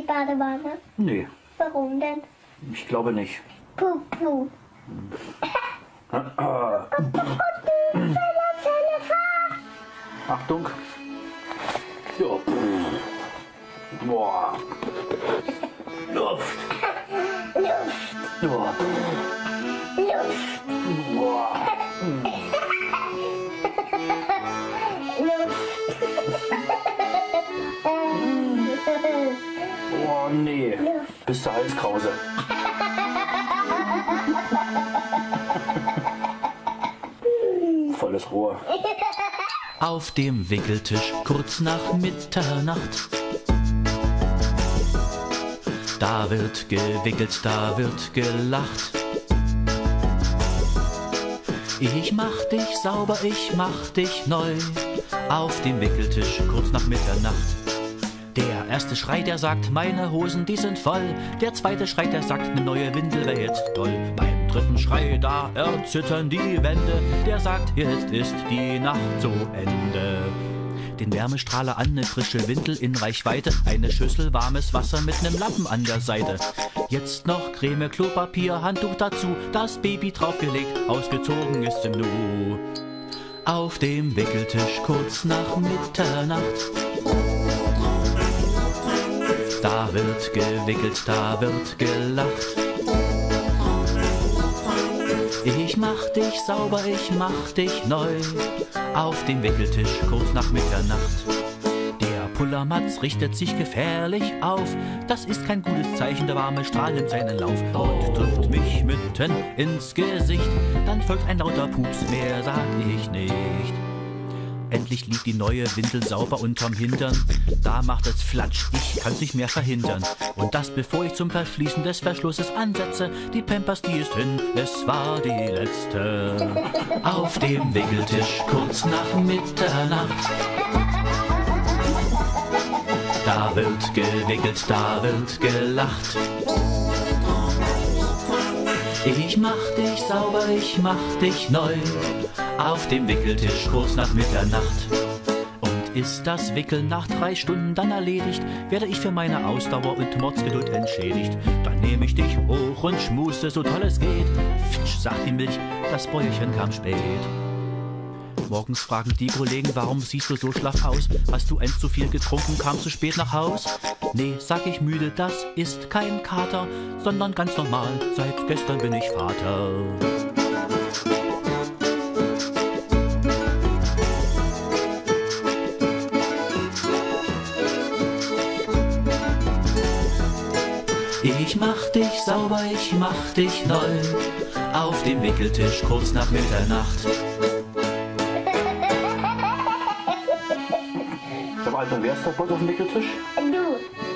Badewanne? Nee, Warum denn? ich glaube nicht. Puh, puh. Achtung. Ja. Boah. Luft. Boah. Boah. Oh nee. Bis zur Halskrause. Volles Rohr. Auf dem Wickeltisch kurz nach Mitternacht. Da wird gewickelt, da wird gelacht. Ich mach dich sauber, ich mach dich neu. Auf dem Wickeltisch kurz nach Mitternacht. Der erste Schrei, der sagt, meine Hosen, die sind voll. Der zweite Schrei, der sagt, ne neue Windel wär jetzt toll. Beim dritten Schrei, da erzittern die Wände. Der sagt, jetzt ist die Nacht zu Ende. Den Wärmestrahler an, ne frische Windel in Reichweite. Eine Schüssel warmes Wasser mit nem Lappen an der Seite. Jetzt noch Creme, Klopapier, Handtuch dazu. Das Baby draufgelegt, ausgezogen ist im Nu. Auf dem Wickeltisch kurz nach Mitternacht. Da wird gewickelt, da wird gelacht. Ich mach dich sauber, ich mach dich neu. Auf dem Wickeltisch kurz nach Mitternacht. Der Pullermatz richtet sich gefährlich auf. Das ist kein gutes Zeichen, der warme Strahl nimmt seinen Lauf und trifft mich mitten ins Gesicht. Dann folgt ein lauter Pups, mehr sag ich nicht. Endlich liegt die neue Windel sauber unterm Hintern. Da macht es Flatsch, ich kann's nicht mehr verhindern. Und das bevor ich zum Verschließen des Verschlusses ansetze. Die Pampers, die ist hin, es war die letzte. Auf dem Wickeltisch kurz nach Mitternacht. Da wird gewickelt, da wird gelacht. Ich mach dich sauber, ich mach dich neu. Auf dem Wickeltisch kurz nach Mitternacht. Und ist das Wickeln nach 3 Stunden dann erledigt, werde ich für meine Ausdauer und Mordsgeduld entschädigt. Dann nehme ich dich hoch und schmuste, so toll es geht. Fitsch, sagt die Milch, das Bäuerchen kam spät. Morgens fragen die Kollegen, warum siehst du so schlaff aus? Hast du eins zu viel getrunken, kam zu spät nach Haus? Nee, sag ich müde, das ist kein Kater, sondern ganz normal, seit gestern bin ich Vater. Ich mach dich sauber, ich mach dich neu. Auf dem Wickeltisch kurz nach Mitternacht. Sag mal, Alter, wer ist da kurz auf dem Wickeltisch? Du.